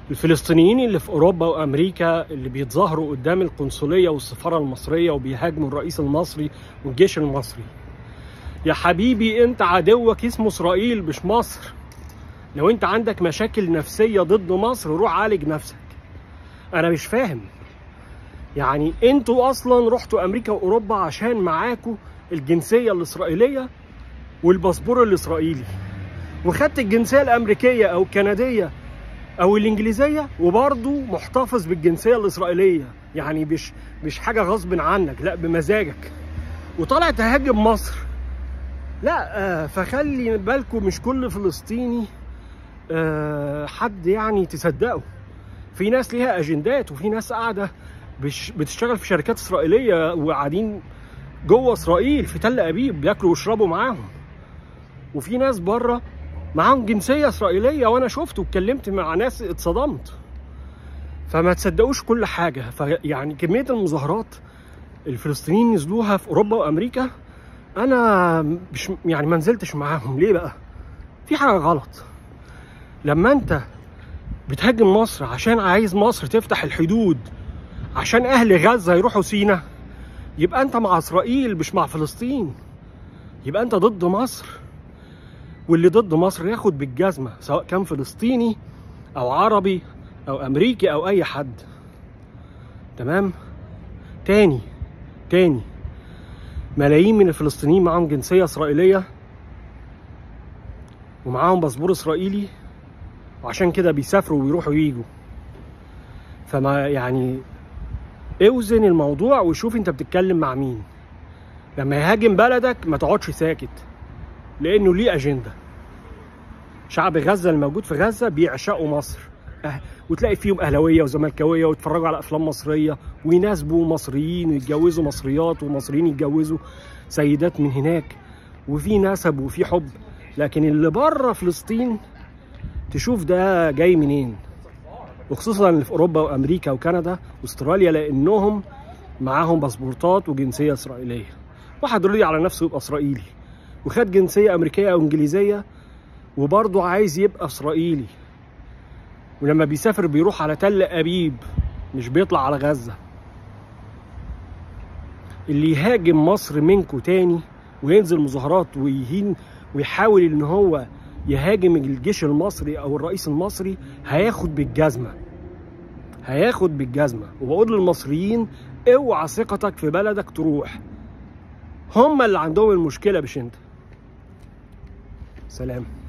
الفلسطينيين اللي في اوروبا وامريكا اللي بيتظاهروا قدام القنصليه والسفاره المصريه وبيهاجموا الرئيس المصري والجيش المصري. يا حبيبي انت عدوك اسمه اسرائيل مش مصر. لو انت عندك مشاكل نفسيه ضد مصر روح عالج نفسك. انا مش فاهم، يعني انتوا اصلا رحتوا امريكا واوروبا عشان معاكوا الجنسيه الاسرائيليه والباسبور الاسرائيلي، وخدت الجنسيه الامريكيه او الكنديه او الانجليزيه وبرضه محتفظ بالجنسيه الاسرائيليه، يعني مش حاجه غصب عنك، لا بمزاجك، وطالع تهاجم مصر. لا فخلي بالكم مش كل فلسطيني حد يعني تصدقه. في ناس ليها اجندات، وفي ناس قاعده بتشتغل في شركات اسرائيليه وقاعدين جوه اسرائيل في تل ابيب بياكلوا ويشربوا معاهم، وفي ناس بره معاهم جنسيه اسرائيليه، وانا شفت واتكلمت مع ناس اتصدمت. فما تصدقوش كل حاجه. يعني كميه المظاهرات الفلسطينيين نزلوها في اوروبا وامريكا انا مش يعني ما نزلتش معاهم. ليه بقى؟ في حاجه غلط. لما انت بتهاجم مصر عشان عايز مصر تفتح الحدود عشان اهل غزه يروحوا سينا، يبقى انت مع اسرائيل مش مع فلسطين، يبقى انت ضد مصر. واللي ضد مصر ياخد بالجزمه، سواء كان فلسطيني او عربي او امريكي او اي حد. تمام؟ تاني ملايين من الفلسطينيين معاهم جنسيه اسرائيليه ومعاهم باسبور اسرائيلي، وعشان كده بيسافروا ويروحوا وييجوا. فما يعني اوزن الموضوع وشوف انت بتتكلم مع مين. لما يهاجم بلدك ما تقعدش ساكت، لانه ليه اجنده. شعب غزه الموجود في غزه بيعشقوا مصر، وتلاقي فيهم اهلاويه وزملكاويه ويتفرجوا على افلام مصريه ويناسبوا مصريين ويتجوزوا مصريات، ومصريين يتجوزوا سيدات من هناك، وفي نسب وفي حب. لكن اللي بره فلسطين تشوف ده جاي منين، وخصوصا اللي في اوروبا وامريكا وكندا واستراليا، لانهم معاهم باسبورتات وجنسيه اسرائيليه. واحد رضي على نفسه يبقى اسرائيلي وخد جنسيه امريكيه او انجليزيه وبرضه عايز يبقى اسرائيلي، ولما بيسافر بيروح على تل ابيب مش بيطلع على غزه. اللي يهاجم مصر منكم تاني وينزل مظاهرات ويهين ويحاول ان هو يهاجم الجيش المصري او الرئيس المصري هياخد بالجزمه. وبقول للمصريين اوعى ثقتك في بلدك تروح، هم اللي عندهم المشكله مش انت. سلام.